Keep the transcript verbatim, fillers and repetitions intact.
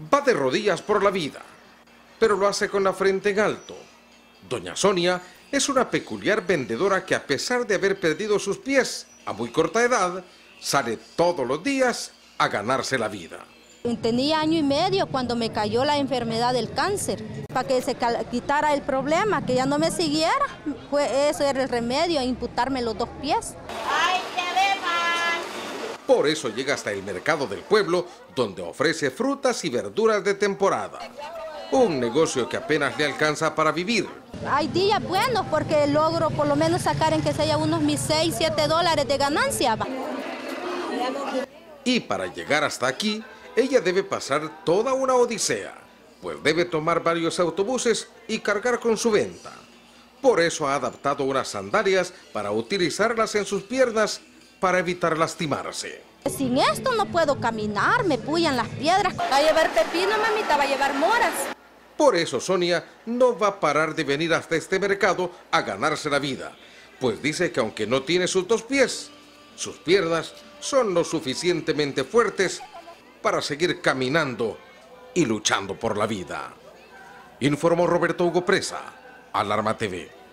Va de rodillas por la vida, pero lo hace con la frente en alto. Doña Sonia es una peculiar vendedora que, a pesar de haber perdido sus pies a muy corta edad, sale todos los días a ganarse la vida. Tenía año y medio cuando me cayó la enfermedad del cáncer. Para que se quitara el problema, que ya no me siguiera, fue, eso era el remedio, imputarme los dos pies. ¡Ay, te ve mal! Por eso llega hasta el mercado del pueblo, donde ofrece frutas y verduras de temporada. Un negocio que apenas le alcanza para vivir. Hay días buenos porque logro por lo menos sacar en que sea unos mis seis, siete dólares de ganancia. Y para llegar hasta aquí, ella debe pasar toda una odisea, pues debe tomar varios autobuses y cargar con su venta. Por eso ha adaptado unas sandalias para utilizarlas en sus piernas para evitar lastimarse. Sin esto no puedo caminar, me pullan las piedras. Va a llevar pepino, mamita, va a llevar moras. Por eso Sonia no va a parar de venir hasta este mercado a ganarse la vida, pues dice que aunque no tiene sus dos pies, sus piernas son lo suficientemente fuertes para seguir caminando y luchando por la vida. Informó Roberto Hugo Presa, Alarma T V.